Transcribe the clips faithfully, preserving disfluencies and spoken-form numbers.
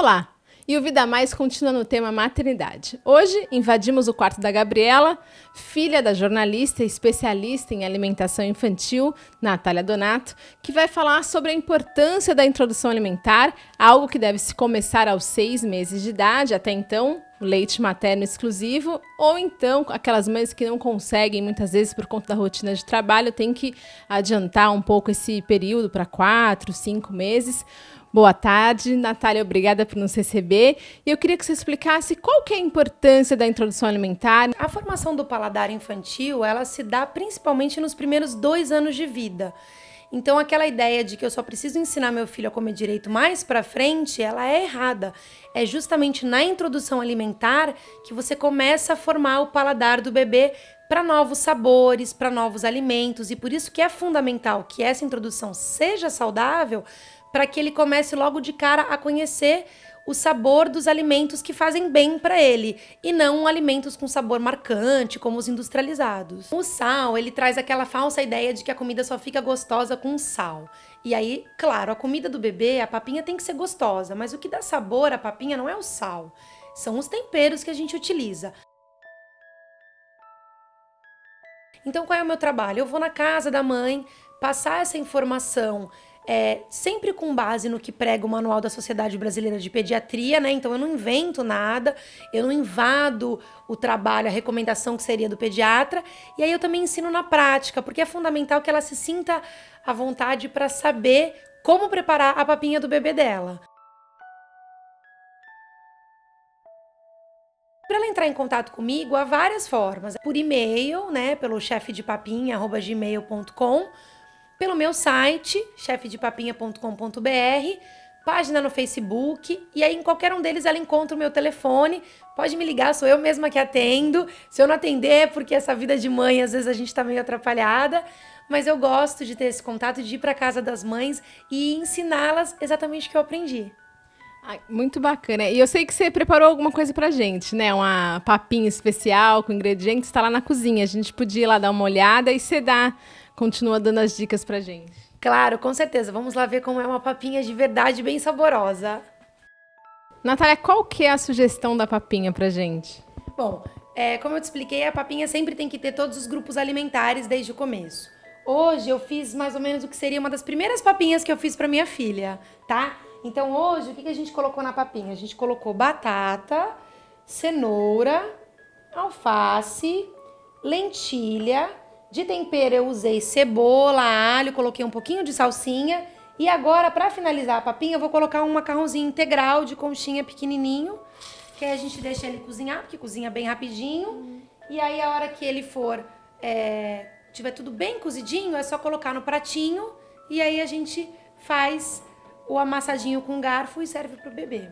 Olá! E o Vida Mais continua no tema maternidade. Hoje invadimos o quarto da Gabriela, filha da jornalista e especialista em alimentação infantil, Natália Donato, que vai falar sobre a importância da introdução alimentar, algo que deve se começar aos seis meses de idade, até então o leite materno exclusivo, ou então aquelas mães que não conseguem, muitas vezes por conta da rotina de trabalho, tem que adiantar um pouco esse período para quatro, cinco meses. Boa tarde, Natália, obrigada por nos receber. E eu queria que você explicasse qual que é a importância da introdução alimentar. A formação do paladar infantil, ela se dá principalmente nos primeiros dois anos de vida. Então, aquela ideia de que eu só preciso ensinar meu filho a comer direito mais pra frente, ela é errada. É justamente na introdução alimentar que você começa a formar o paladar do bebê para novos sabores, para novos alimentos. E por isso que é fundamental que essa introdução seja saudável, para que ele comece logo de cara a conhecer o sabor dos alimentos que fazem bem para ele, e não alimentos com sabor marcante, como os industrializados. O sal, ele traz aquela falsa ideia de que a comida só fica gostosa com sal. E aí, claro, a comida do bebê, a papinha tem que ser gostosa, mas o que dá sabor à papinha não é o sal, são os temperos que a gente utiliza. Então, qual é o meu trabalho? Eu vou na casa da mãe, passar essa informação, É, sempre com base no que prega o Manual da Sociedade Brasileira de Pediatria, né? Então eu não invento nada, eu não invado o trabalho, a recomendação que seria do pediatra, e aí eu também ensino na prática, porque é fundamental que ela se sinta à vontade para saber como preparar a papinha do bebê dela. Para ela entrar em contato comigo, há várias formas. Por e-mail, né? Pelo chefe de papinha arroba gmail ponto com, pelo meu site, chefe de papinha ponto com ponto br, página no Facebook, e aí em qualquer um deles ela encontra o meu telefone, pode me ligar, sou eu mesma que atendo. Se eu não atender é porque essa vida de mãe, às vezes a gente tá meio atrapalhada, mas eu gosto de ter esse contato, de ir para casa das mães e ensiná-las exatamente o que eu aprendi. Ai, muito bacana. E eu sei que você preparou alguma coisa pra gente, né? Uma papinha especial com ingredientes, tá lá na cozinha. A gente podia ir lá dar uma olhada e você dá... Continua dando as dicas pra gente. Claro, com certeza. Vamos lá ver como é uma papinha de verdade bem saborosa. Natália, qual que é a sugestão da papinha pra gente? Bom, é, como eu te expliquei, a papinha sempre tem que ter todos os grupos alimentares desde o começo. Hoje eu fiz mais ou menos o que seria uma das primeiras papinhas que eu fiz pra minha filha, tá? Então hoje, o que a gente colocou na papinha? A gente colocou batata, cenoura, alface, lentilha. De tempero eu usei cebola, alho, coloquei um pouquinho de salsinha. E agora, para finalizar a papinha, eu vou colocar um macarrãozinho integral de conchinha pequenininho. Que aí a gente deixa ele cozinhar, porque cozinha bem rapidinho. Uhum. E aí, a hora que ele for, é, tiver tudo bem cozidinho, é só colocar no pratinho. E aí a gente faz o amassadinho com garfo e serve pro bebê.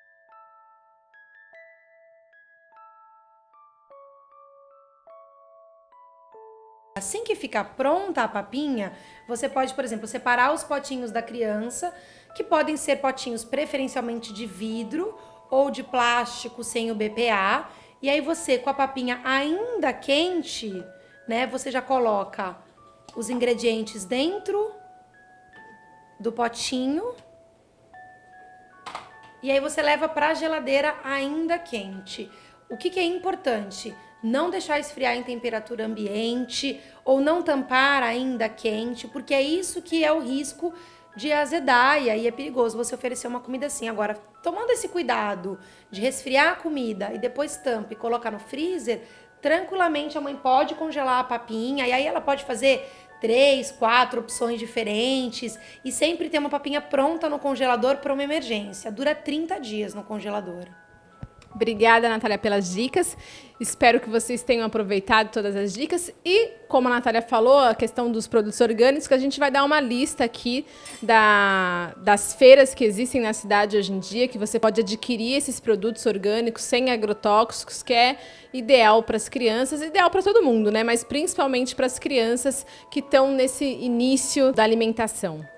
Assim que ficar pronta a papinha, você pode, por exemplo, separar os potinhos da criança, que podem ser potinhos preferencialmente de vidro ou de plástico sem o B P A. E aí você, com a papinha ainda quente, né, você já coloca os ingredientes dentro do potinho. E aí você leva para a geladeira ainda quente. O que que é importante? Não deixar esfriar em temperatura ambiente ou não tampar ainda quente, porque é isso que é o risco de azedar, e aí é perigoso você oferecer uma comida assim. Agora, tomando esse cuidado de resfriar a comida e depois tampa e colocar no freezer, tranquilamente a mãe pode congelar a papinha, e aí ela pode fazer três, quatro opções diferentes e sempre ter uma papinha pronta no congelador para uma emergência. Dura trinta dias no congelador. Obrigada, Natália, pelas dicas. Espero que vocês tenham aproveitado todas as dicas. E, como a Natália falou, a questão dos produtos orgânicos, que a gente vai dar uma lista aqui da, das feiras que existem na cidade hoje em dia, que você pode adquirir esses produtos orgânicos sem agrotóxicos, que é ideal para as crianças, ideal para todo mundo, né? Mas principalmente para as crianças que estão nesse início da alimentação.